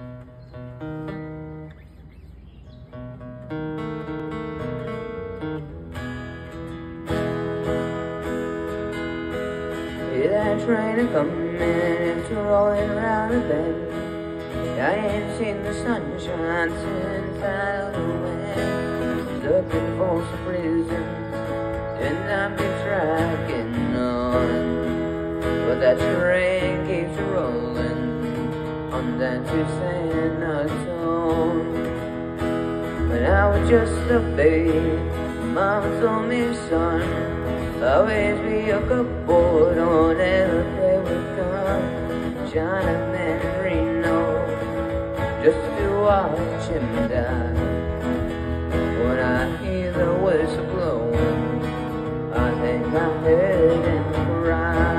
See that train a-comin', it's rolling around the bend. I ain't seen the sunshine since out of the wind. Looking for some reason, and I've been tracking on, but that train keeps rolling on down to San Antonio. When I was just a babe, Mama told me, son, always be a good boy, don't ever play with guns. Jonathan Reno, just to watch him die. When I hear the whistle blowing, I hang my head and cry.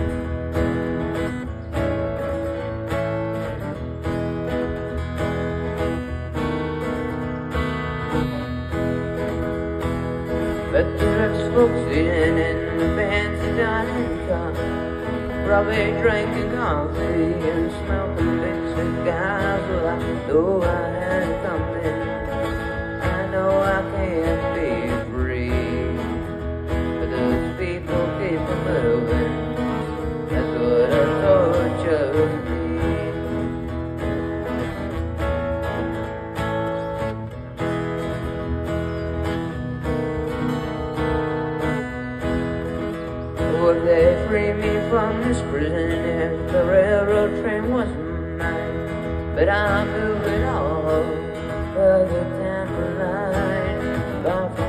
But there's folks sitting in the fancy dining car, probably drinking coffee and smoking big cigars. Well, I know I had something, I know I can't be free, but those people keep moving, that's what a torture me. Would they free me from this prison if the railroad train wasn't mine? But I'm moving on further down the line.